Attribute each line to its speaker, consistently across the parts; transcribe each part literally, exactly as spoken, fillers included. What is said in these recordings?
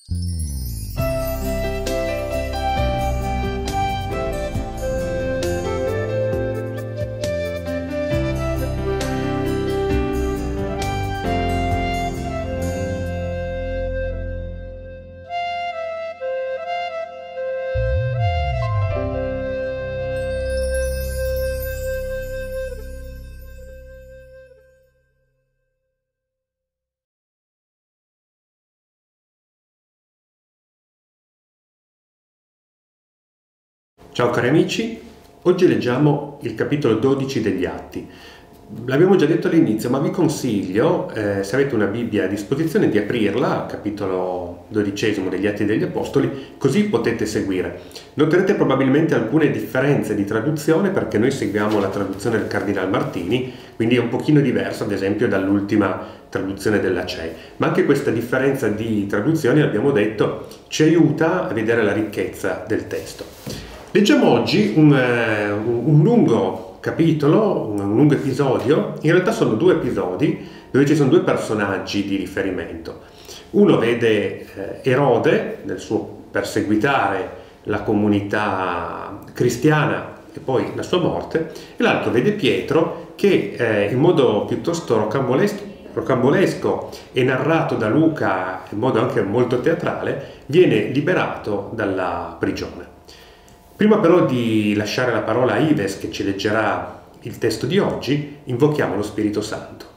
Speaker 1: Ciao cari amici, oggi leggiamo il capitolo dodici degli Atti. L'abbiamo già detto all'inizio, ma vi consiglio, eh, se avete una Bibbia a disposizione, di aprirla al capitolo dodicesimo degli Atti degli Apostoli, così potete seguire. Noterete probabilmente alcune differenze di traduzione perché noi seguiamo la traduzione del Cardinal Martini, quindi è un pochino diverso ad esempio dall'ultima traduzione della C E I. Ma anche questa differenza di traduzioni, abbiamo detto, ci aiuta a vedere la ricchezza del testo. Leggiamo oggi un, eh, un lungo capitolo, un, un lungo episodio. In realtà sono due episodi dove ci sono due personaggi di riferimento. Uno vede eh, Erode nel suo perseguitare la comunità cristiana e poi la sua morte, e l'altro vede Pietro che eh, in modo piuttosto rocambolesco, rocambolesco e narrato da Luca in modo anche molto teatrale, viene liberato dalla prigione. Prima però di lasciare la parola a Ives che ci leggerà il testo di oggi, invochiamo lo Spirito Santo.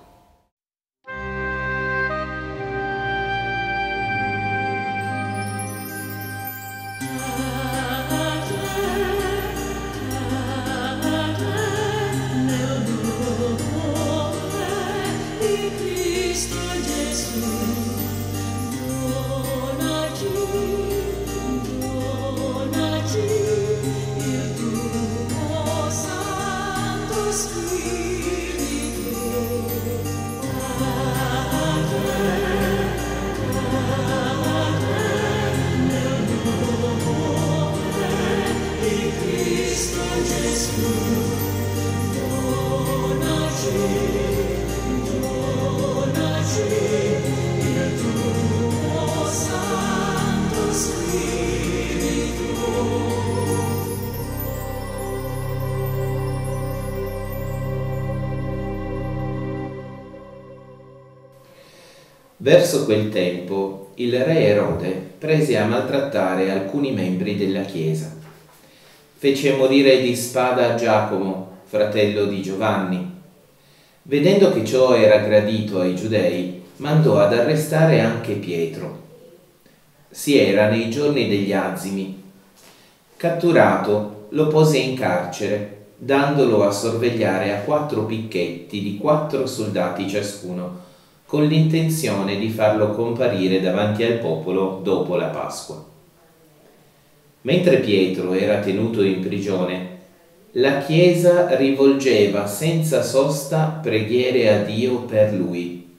Speaker 2: Verso quel tempo il re Erode prese a maltrattare alcuni membri della Chiesa. Fece morire di spada Giacomo, fratello di Giovanni. Vedendo che ciò era gradito ai giudei, mandò ad arrestare anche Pietro. Si era nei giorni degli azimi. Catturato, lo pose in carcere, dandolo a sorvegliare a quattro picchetti di quattro soldati ciascuno, con l'intenzione di farlo comparire davanti al popolo dopo la Pasqua. Mentre Pietro era tenuto in prigione, la Chiesa rivolgeva senza sosta preghiere a Dio per lui.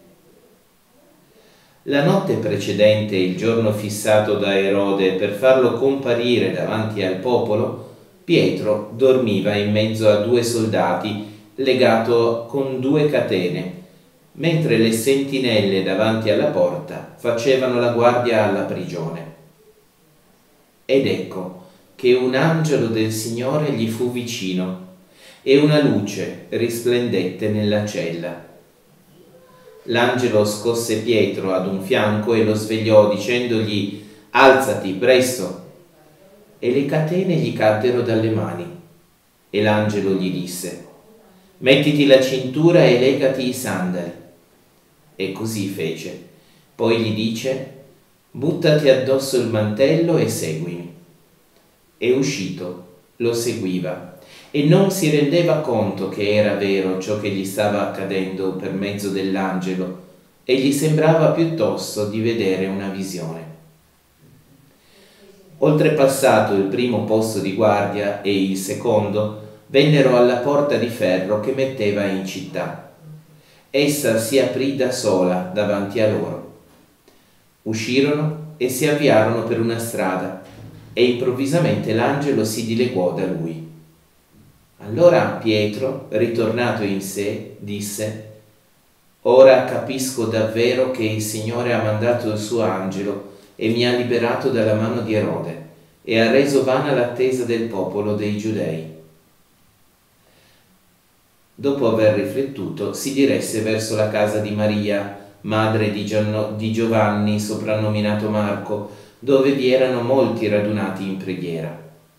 Speaker 2: La notte precedente il giorno fissato da Erode per farlo comparire davanti al popolo, Pietro dormiva in mezzo a due soldati, legato con due catene, mentre le sentinelle davanti alla porta facevano la guardia alla prigione. Ed ecco che un angelo del Signore gli fu vicino e una luce risplendette nella cella. L'angelo scosse Pietro ad un fianco e lo svegliò dicendogli: «Alzati, presto!» E le catene gli caddero dalle mani. E l'angelo gli disse: «Mettiti la cintura e legati i sandali». E così fece. Poi gli dice: «Buttati addosso il mantello e seguimi». E uscito, lo seguiva, e non si rendeva conto che era vero ciò che gli stava accadendo per mezzo dell'angelo, e gli sembrava piuttosto di vedere una visione. Oltrepassato il primo posto di guardia e il secondo, vennero alla porta di ferro che metteva in città. Essa si aprì da sola davanti a loro. Uscirono e si avviarono per una strada, e improvvisamente l'angelo si dileguò da lui. Allora Pietro, ritornato in sé, disse: «Ora capisco davvero che il Signore ha mandato il suo angelo e mi ha liberato dalla mano di Erode e ha reso vana l'attesa del popolo dei Giudei. Dopo aver riflettuto, si diresse verso la casa di Maria, madre di, Gianno, di Giovanni, soprannominato Marco, dove vi erano molti radunati in preghiera.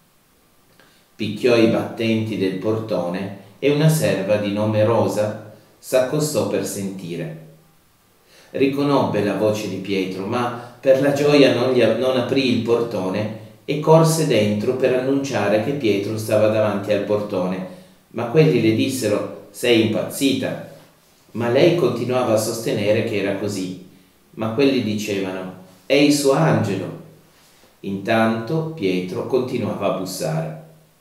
Speaker 2: Picchiò i battenti del portone e una serva di nome Rosa s'accostò per sentire. Riconobbe la voce di Pietro, ma per la gioia non, gli, non aprì il portone e corse dentro per annunciare che Pietro stava davanti al portone. Ma quelli le dissero: sei impazzita? Ma lei continuava a sostenere che era così. Ma quelli dicevano: è il suo angelo. Intanto Pietro continuava a bussare.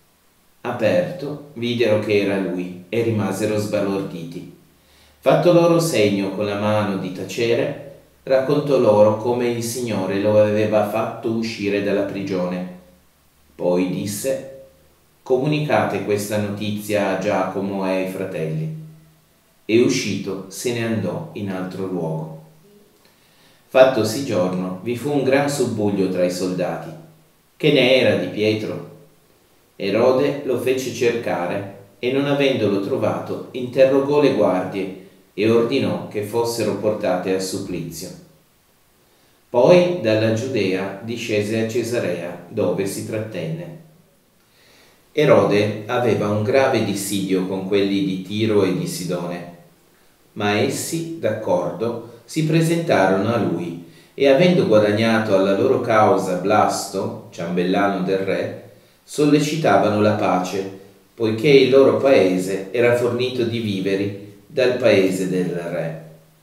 Speaker 2: Aperto, videro che era lui e rimasero sbalorditi. Fatto loro segno con la mano di tacere, raccontò loro come il Signore lo aveva fatto uscire dalla prigione. Poi disse: comunicate questa notizia a Giacomo e ai fratelli. E uscito se ne andò in altro luogo. Fattosi giorno, vi fu un gran subbuglio tra i soldati. Che ne era di Pietro? Erode lo fece cercare e, non avendolo trovato, interrogò le guardie e ordinò che fossero portate al supplizio. Poi dalla Giudea discese a Cesarea, dove si trattenne. Erode aveva un grave dissidio con quelli di Tiro e di Sidone, ma essi, d'accordo, si presentarono a lui e, avendo guadagnato alla loro causa Blasto, ciambellano del re, sollecitavano la pace, poiché il loro paese era fornito di viveri dal paese del re.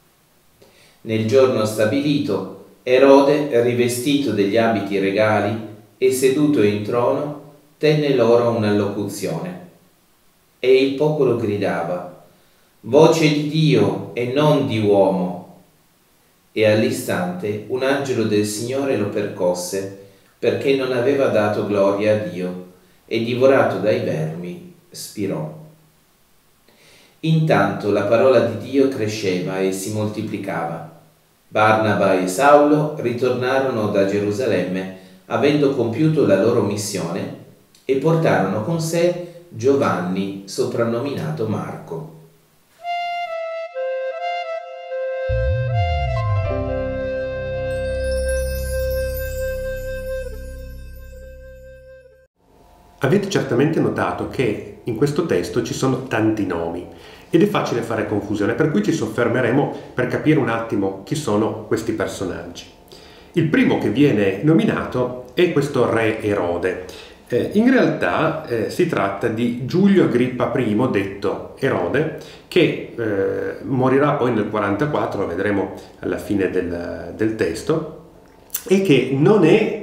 Speaker 2: Nel giorno stabilito, Erode, rivestito degli abiti regali e seduto in trono, tenne loro un'allocuzione. E il popolo gridava: voce di Dio e non di uomo. E all'istante un angelo del Signore lo percosse, perché non aveva dato gloria a Dio, e divorato dai vermi spirò. Intanto la parola di Dio cresceva e si moltiplicava. Barnaba e Saulo ritornarono da Gerusalemme, avendo compiuto la loro missione, e portarono con sé Giovanni, soprannominato Marco.
Speaker 1: Avete certamente notato che in questo testo ci sono tanti nomi ed è facile fare confusione, per cui ci soffermeremo per capire un attimo chi sono questi personaggi. Il primo che viene nominato è questo re Erode. Eh, in realtà eh, si tratta di Giulio Agrippa I, detto Erode, che eh, morirà poi nel quarantaquattro, lo vedremo alla fine del, del testo, e che non è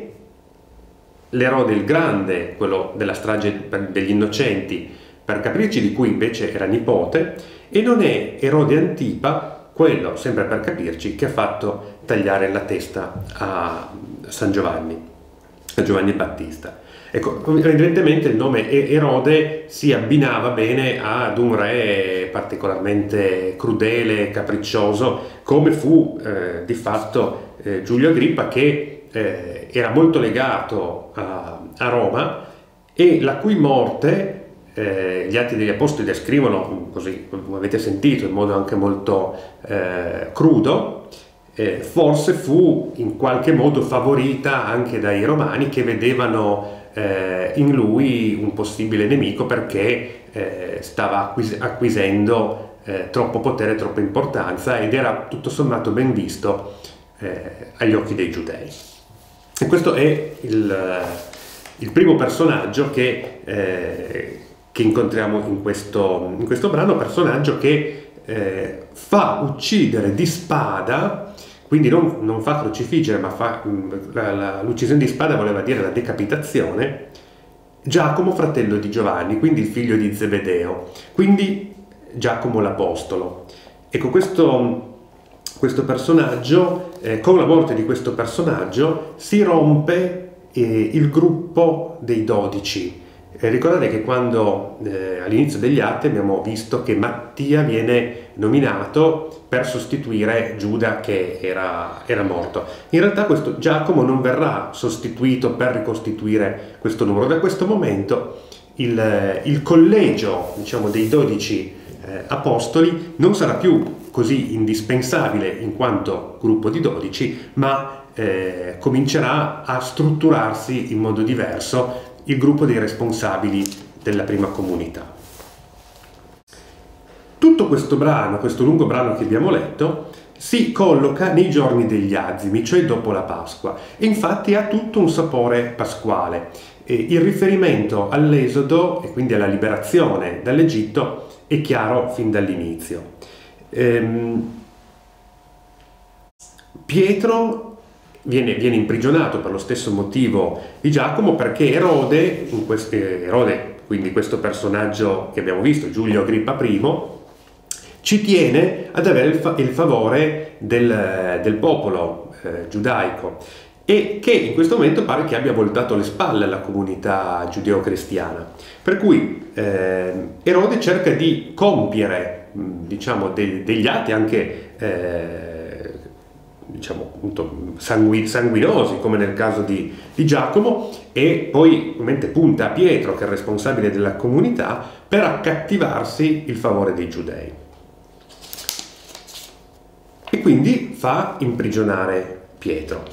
Speaker 1: l'Erode il Grande, quello della strage degli innocenti, per capirci, di cui invece era nipote, e non è Erode Antipa, quello, sempre per capirci, che ha fatto tagliare la testa a San Giovanni, a Giovanni Battista. Ecco, evidentemente il nome Erode si abbinava bene ad un re particolarmente crudele, capriccioso, come fu eh, di fatto eh, Giulio Agrippa, che eh, era molto legato a, a Roma e la cui morte eh, gli Atti degli Apostoli descrivono, così come avete sentito, in modo anche molto eh, crudo. Eh, forse fu in qualche modo favorita anche dai romani, che vedevano eh, in lui un possibile nemico, perché eh, stava acquis- acquisendo eh, troppo potere, troppa importanza, ed era tutto sommato ben visto eh, agli occhi dei giudei. E questo è il, il primo personaggio che, eh, che incontriamo in questo, in questo brano, personaggio che eh, fa uccidere di spada. Quindi non, non fa crocifiggere, ma fa l'uccisione di spada, voleva dire la decapitazione, Giacomo, fratello di Giovanni, quindi il figlio di Zebedeo, quindi Giacomo l'Apostolo. Ecco, questo, questo personaggio, eh, con la morte di questo personaggio, si rompe eh, il gruppo dei dodici. Eh, ricordate che quando eh, all'inizio degli Atti abbiamo visto che Mattia viene nominato per sostituire Giuda che era, era morto. In realtà questo Giacomo non verrà sostituito per ricostituire questo numero. Da questo momento il, il collegio, diciamo, dei dodici eh, apostoli non sarà più così indispensabile in quanto gruppo di dodici, ma eh, comincerà a strutturarsi in modo diverso il gruppo dei responsabili della prima comunità. Tutto questo brano, questo lungo brano che abbiamo letto, si colloca nei giorni degli azimi, cioè dopo la Pasqua, e infatti ha tutto un sapore pasquale. E il riferimento all'Esodo e quindi alla liberazione dall'Egitto è chiaro fin dall'inizio. Ehm, Pietro Viene, viene imprigionato per lo stesso motivo di Giacomo, perché Erode, in questo, Erode, quindi questo personaggio che abbiamo visto, Giulio Agrippa primo, ci tiene ad avere il, fa, il favore del, del popolo eh, giudaico, e che in questo momento pare che abbia voltato le spalle alla comunità giudeo-cristiana. Per cui eh, Erode cerca di compiere mh, diciamo, de, degli atti anche eh, diciamo appunto sangu sanguinosi, come nel caso di, di Giacomo, e poi ovviamente punta a Pietro, che è il responsabile della comunità, per accattivarsi il favore dei giudei, e quindi fa imprigionare Pietro.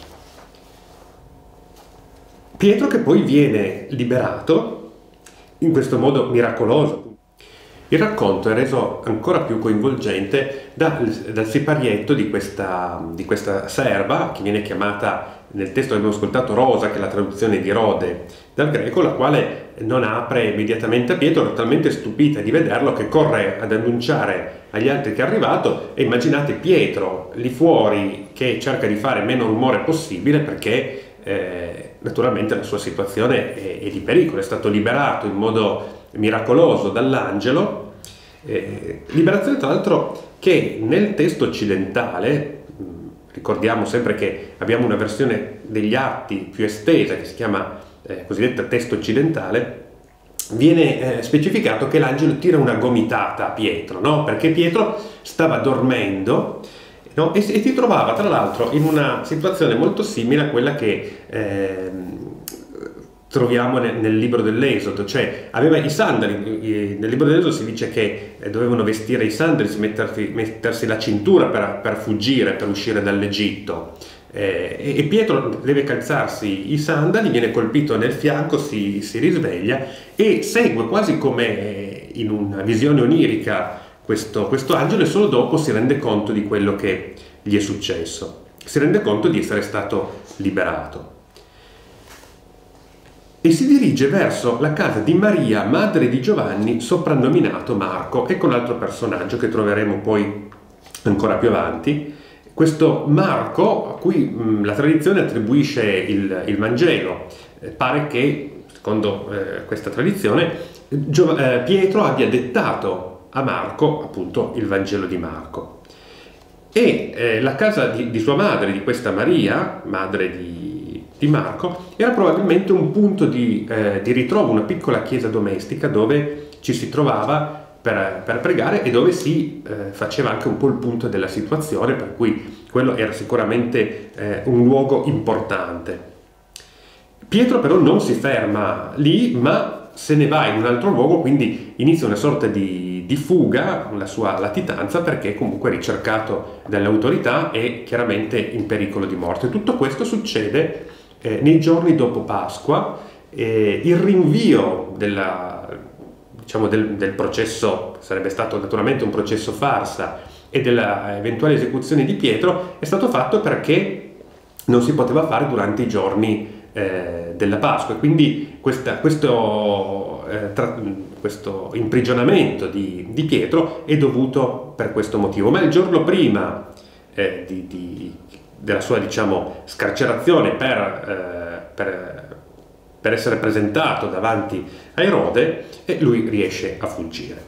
Speaker 1: Pietro che poi viene liberato in questo modo miracoloso. Il racconto è reso ancora più coinvolgente dal, dal siparietto di questa, di questa serva, che viene chiamata nel testo che abbiamo ascoltato Rosa, che è la traduzione di Erode dal greco, la quale non apre immediatamente a Pietro, talmente stupita di vederlo che corre ad annunciare agli altri che è arrivato, e immaginate Pietro lì fuori che cerca di fare meno rumore possibile, perché eh, naturalmente la sua situazione è, è di pericolo, è stato liberato in modo miracoloso dall'angelo, eh, liberazione tra l'altro che nel testo occidentale, mh, ricordiamo sempre che abbiamo una versione degli Atti più estesa che si chiama eh, cosiddetta testo occidentale, viene eh, specificato che l'angelo tira una gomitata a Pietro, no? Perché Pietro stava dormendo, no? e, e si trovava tra l'altro in una situazione molto simile a quella che eh, troviamo nel, nel libro dell'Esodo, cioè aveva i sandali. Nel libro dell'Esodo si dice che eh, dovevano vestire i sandali, mettersi, mettersi la cintura per, per fuggire, per uscire dall'Egitto. Eh, e, e Pietro deve calzarsi i sandali, viene colpito nel fianco, si, si risveglia e segue quasi come in una visione onirica questo, questo angelo, e solo dopo si rende conto di quello che gli è successo. Si rende conto di essere stato liberato. E si dirige verso la casa di Maria, madre di Giovanni, soprannominato Marco. Ecco l'altro personaggio che troveremo poi ancora più avanti. Questo Marco, a cui mh, la tradizione attribuisce il, il Vangelo. Eh, pare che, secondo eh, questa tradizione, Gio eh, Pietro abbia dettato a Marco appunto il Vangelo di Marco. E eh, la casa di, di sua madre, di questa Maria, madre di di Marco, era probabilmente un punto di, eh, di ritrovo, una piccola chiesa domestica dove ci si trovava per, per pregare, e dove si eh, faceva anche un po' il punto della situazione, per cui quello era sicuramente eh, un luogo importante. Pietro però non si ferma lì, ma se ne va in un altro luogo, quindi inizia una sorta di, di fuga, la sua latitanza, perché comunque è ricercato dalle autorità e chiaramente in pericolo di morte. Tutto questo succede Eh, nei giorni dopo Pasqua. Eh, il rinvio della, diciamo del, del processo, sarebbe stato naturalmente un processo farsa, e della eventuale esecuzione di Pietro è stato fatto perché non si poteva fare durante i giorni eh, della Pasqua, e quindi questa, questo, eh, tra, questo imprigionamento di, di Pietro è dovuto per questo motivo. Ma il giorno prima eh, di, di della sua, diciamo, scarcerazione per, eh, per, per essere presentato davanti a Erode, e lui riesce a fuggire.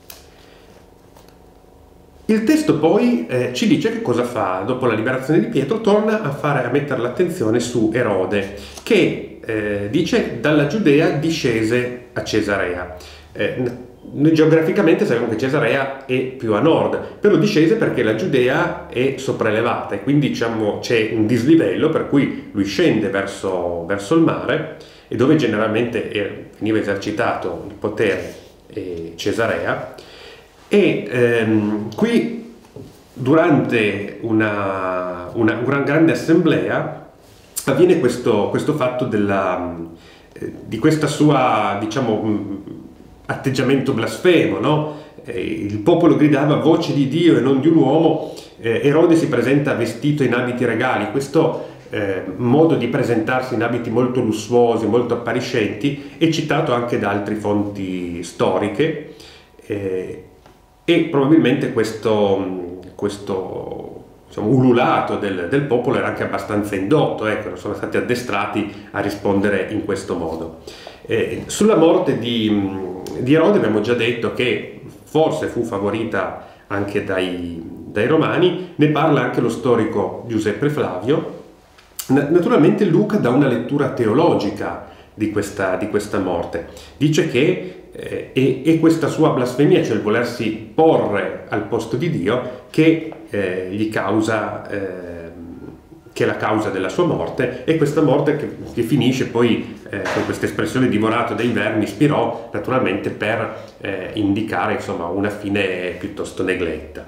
Speaker 1: Il testo poi eh, ci dice che cosa fa dopo la liberazione di Pietro. Torna a, fare, a mettere l'attenzione su Erode, che eh, dice dalla Giudea discese a Cesarea. Eh, noi geograficamente sappiamo che Cesarea è più a nord, però discese perché la Giudea è sopraelevata e quindi diciamo c'è un dislivello per cui lui scende verso, verso il mare, e dove generalmente era, veniva esercitato il potere eh, Cesarea, e ehm, qui durante una, una, una grande assemblea avviene questo, questo fatto della, eh, di questa sua, diciamo, atteggiamento blasfemo, no? Eh, il popolo gridava voce di Dio e non di un uomo. eh, Erode si presenta vestito in abiti regali. Questo eh, modo di presentarsi in abiti molto lussuosi, molto appariscenti, è citato anche da altre fonti storiche, eh, e probabilmente questo, questo diciamo, ululato del, del popolo era anche abbastanza indotto, ecco, sono stati addestrati a rispondere in questo modo. Eh, sulla morte di, di Erode abbiamo già detto che forse fu favorita anche dai, dai romani. Ne parla anche lo storico Giuseppe Flavio. Naturalmente Luca dà una lettura teologica di questa, di questa morte. Dice che eh, è, è questa sua blasfemia, cioè il volersi porre al posto di Dio, che eh, gli causa... Eh, che è la causa della sua morte, e questa morte che, che finisce poi eh, con questa espressione divorato dai vermi, spirò, naturalmente per eh, indicare insomma una fine piuttosto negletta.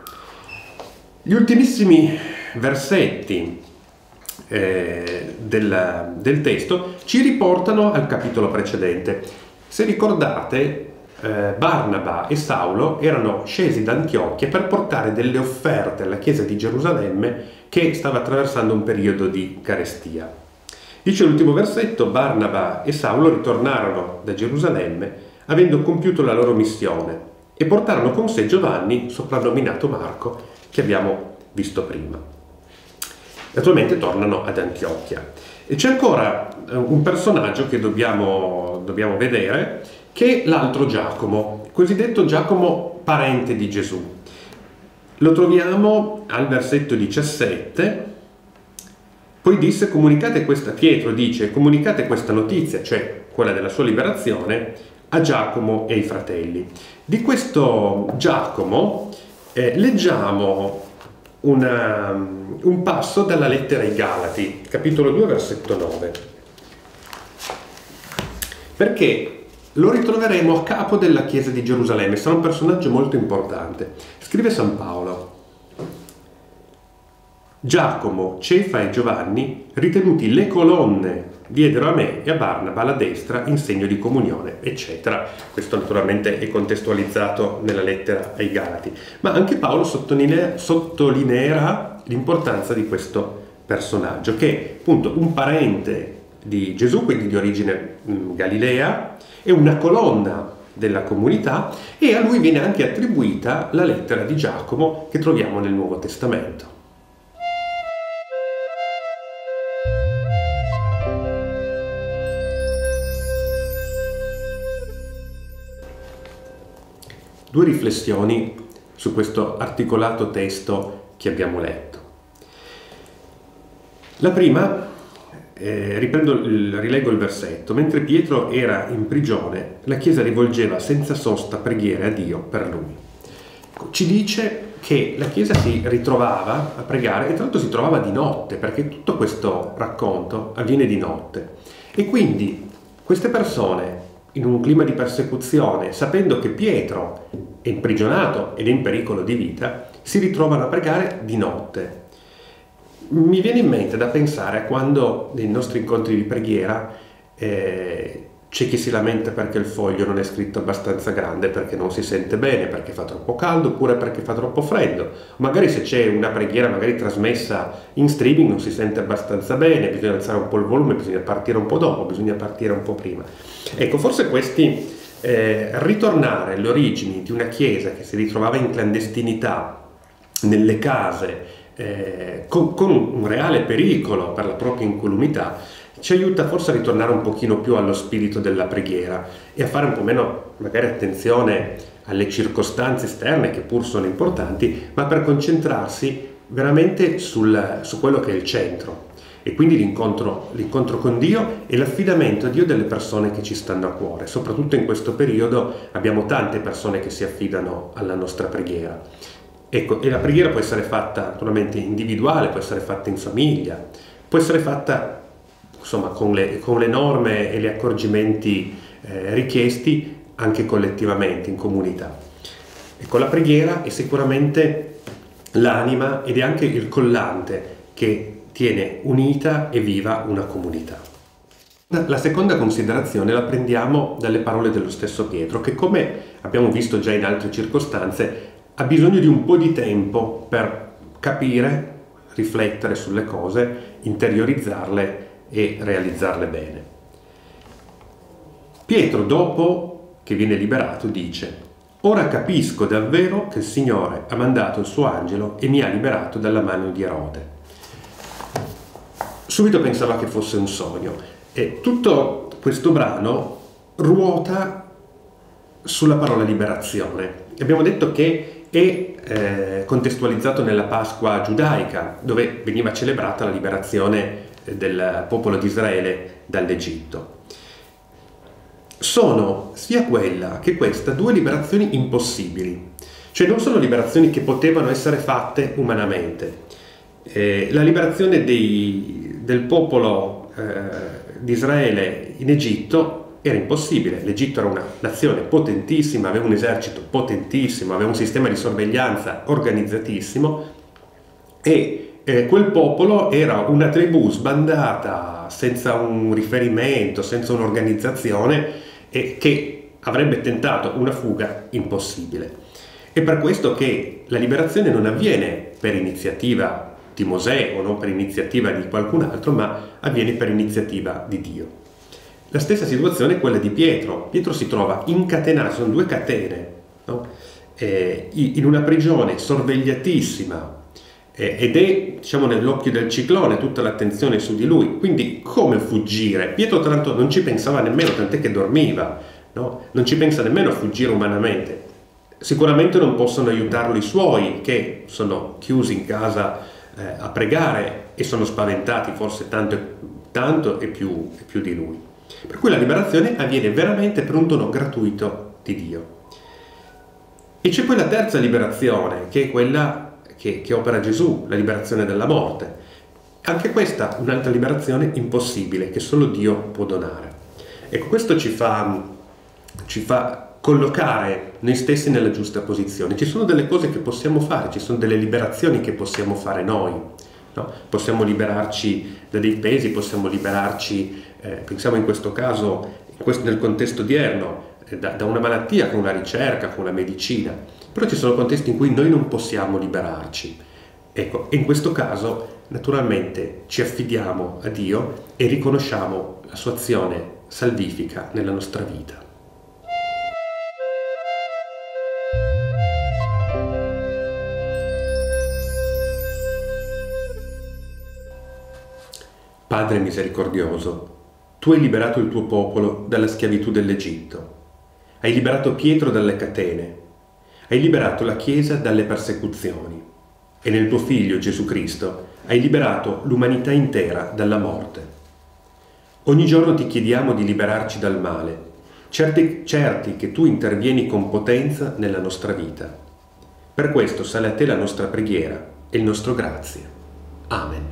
Speaker 1: Gli ultimissimi versetti eh, del, del testo ci riportano al capitolo precedente. Se ricordate, eh, Barnaba e Saulo erano scesi da Antiochia per portare delle offerte alla chiesa di Gerusalemme, che stava attraversando un periodo di carestia. Dice l'ultimo versetto: Barnaba e Saulo ritornarono da Gerusalemme avendo compiuto la loro missione e portarono con sé Giovanni, soprannominato Marco, che abbiamo visto prima. Naturalmente tornano ad Antiochia. E c'è ancora un personaggio che dobbiamo, dobbiamo vedere, che è l'altro Giacomo, cosiddetto Giacomo parente di Gesù. Lo troviamo al versetto diciassette. Poi disse, comunicate questa, Pietro dice, comunicate questa notizia, cioè quella della sua liberazione, a Giacomo e ai fratelli. Di questo Giacomo eh, leggiamo una, un passo dalla lettera ai Galati, capitolo due, versetto nove. Perché lo ritroveremo a capo della chiesa di Gerusalemme, sarà un personaggio molto importante. Scrive San Paolo: Giacomo, Cefa e Giovanni, ritenuti le colonne, diedero a me e a Barnaba la destra in segno di comunione, eccetera. Questo naturalmente è contestualizzato nella lettera ai Galati. Ma anche Paolo sottolinea, sottolineerà l'importanza di questo personaggio, che è appunto un parente di Gesù, quindi di origine mh, galilea, è una colonna della comunità, e a lui viene anche attribuita la lettera di Giacomo che troviamo nel Nuovo Testamento. Due riflessioni su questo articolato testo che abbiamo letto. La prima, Eh, riprendo il, rilego il versetto. Mentre Pietro era in prigione, la Chiesa rivolgeva senza sosta preghiere a Dio per lui. Ci dice che la Chiesa si ritrovava a pregare, e tra l'altro si trovava di notte, perché tutto questo racconto avviene di notte. E quindi queste persone, in un clima di persecuzione, sapendo che Pietro è imprigionato ed è in pericolo di vita, si ritrovano a pregare di notte. Mi viene in mente da pensare a quando nei nostri incontri di preghiera eh, c'è chi si lamenta perché il foglio non è scritto abbastanza grande, perché non si sente bene, perché fa troppo caldo, oppure perché fa troppo freddo. Magari se c'è una preghiera magari trasmessa in streaming non si sente abbastanza bene, bisogna alzare un po' il volume, bisogna partire un po' dopo, bisogna partire un po' prima. Ecco, forse questi eh, ritornare alle origini di una chiesa che si ritrovava in clandestinità, nelle case, Eh, con, con un reale pericolo per la propria incolumità, ci aiuta forse a ritornare un pochino più allo spirito della preghiera e a fare un po' meno magari attenzione alle circostanze esterne, che pur sono importanti, ma per concentrarsi veramente sul, su quello che è il centro, e quindi l'incontro, l'incontro con Dio e l'affidamento a Dio delle persone che ci stanno a cuore. Soprattutto in questo periodo abbiamo tante persone che si affidano alla nostra preghiera. Ecco, e la preghiera può essere fatta naturalmente individuale, può essere fatta in famiglia, può essere fatta insomma con le, con le norme e gli accorgimenti eh, richiesti anche collettivamente, in comunità. Ecco, la preghiera è sicuramente l'anima ed è anche il collante che tiene unita e viva una comunità. La seconda considerazione la prendiamo dalle parole dello stesso Pietro, che, come abbiamo visto già in altre circostanze, ha bisogno di un po' di tempo per capire, riflettere sulle cose, interiorizzarle e realizzarle bene. Pietro, dopo che viene liberato, dice: «Ora capisco davvero che il Signore ha mandato il suo angelo e mi ha liberato dalla mano di Erode». Subito pensava che fosse un sogno, e tutto questo brano ruota sulla parola liberazione. Abbiamo detto che è eh, contestualizzato nella Pasqua giudaica, dove veniva celebrata la liberazione del popolo di Israele dall'Egitto. Sono sia quella che questa due liberazioni impossibili, cioè non sono liberazioni che potevano essere fatte umanamente. Eh, la liberazione dei, del popolo eh, di Israele in Egitto era impossibile. L'Egitto era una nazione potentissima, aveva un esercito potentissimo, aveva un sistema di sorveglianza organizzatissimo, e eh, quel popolo era una tribù sbandata, senza un riferimento, senza un'organizzazione, e che avrebbe tentato una fuga impossibile. È per questo che la liberazione non avviene per iniziativa di Mosè o non per iniziativa di qualcun altro, ma avviene per iniziativa di Dio. La stessa situazione è quella di Pietro. Pietro si trova incatenato, sono due catene, no? eh, in una prigione sorvegliatissima, eh, ed è, diciamo, nell'occhio del ciclone, tutta l'attenzione su di lui. Quindi come fuggire? Pietro tra l'altro non ci pensava nemmeno, tant'è che dormiva, no? Non ci pensa nemmeno a fuggire umanamente. Sicuramente non possono aiutarlo i suoi, che sono chiusi in casa eh, a pregare, e sono spaventati forse tanto, tanto e più, e più di lui. Per cui la liberazione avviene veramente per un dono gratuito di Dio. E c'è poi la terza liberazione, che è quella che, che opera Gesù, la liberazione dalla morte. Anche questa un'altra liberazione impossibile, che solo Dio può donare. Ecco, questo ci fa, ci fa collocare noi stessi nella giusta posizione. Ci sono delle cose che possiamo fare, ci sono delle liberazioni che possiamo fare noi, no? Possiamo liberarci da dei pesi, possiamo liberarci, eh, pensiamo in questo caso, in questo, nel contesto odierno, eh, da, da una malattia, con la ricerca, con la medicina. Però ci sono contesti in cui noi non possiamo liberarci. Ecco, in questo caso naturalmente ci affidiamo a Dio e riconosciamo la sua azione salvifica nella nostra vita. Padre misericordioso, tu hai liberato il tuo popolo dalla schiavitù dell'Egitto, hai liberato Pietro dalle catene, hai liberato la Chiesa dalle persecuzioni, e nel tuo Figlio Gesù Cristo hai liberato l'umanità intera dalla morte. Ogni giorno ti chiediamo di liberarci dal male, certi, certi che tu intervieni con potenza nella nostra vita. Per questo sale a te la nostra preghiera e il nostro grazie. Amen.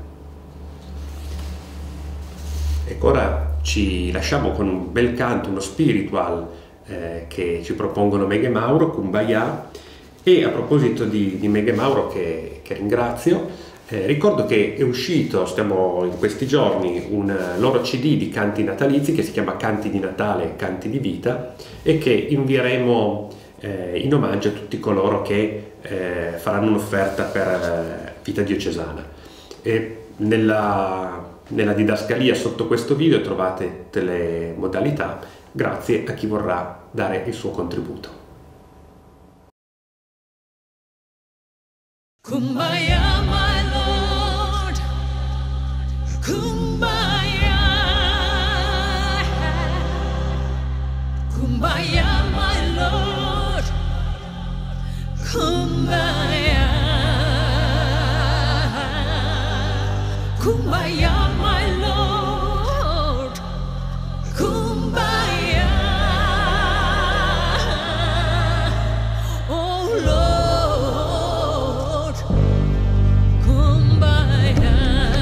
Speaker 1: Ecco, ora ci lasciamo con un bel canto, uno spiritual eh, che ci propongono Meg e Mauro, Kumbaya. E a proposito di, di Meg e Mauro, che, che ringrazio, eh, ricordo che è uscito, stiamo in questi giorni, un loro C D di canti natalizi che si chiama Canti di Natale, Canti di Vita, e che invieremo eh, in omaggio a tutti coloro che eh, faranno un'offerta per eh, Vita Diocesana. E nella Nella didascalia sotto questo video trovate tutte le modalità, grazie a chi vorrà dare il suo contributo.
Speaker 3: Kumbaya, my Lord, Kumbaya, Kumbaya, my Lord, Kumbaya. Kumbaya, my Lord. Kumbaya. Oh Lord. Kumbaya.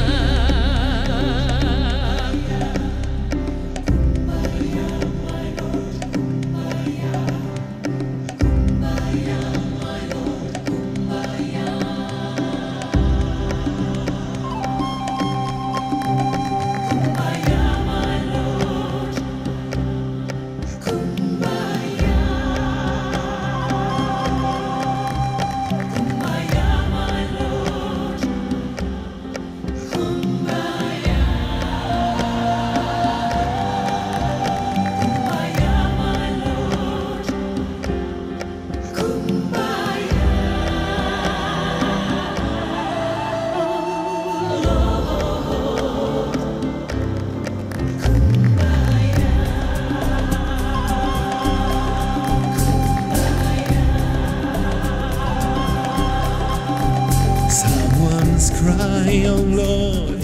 Speaker 4: Someone's crying, oh Lord.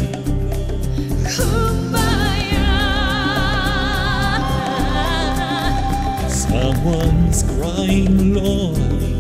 Speaker 3: Kumbaya.
Speaker 4: Someone's crying, Lord.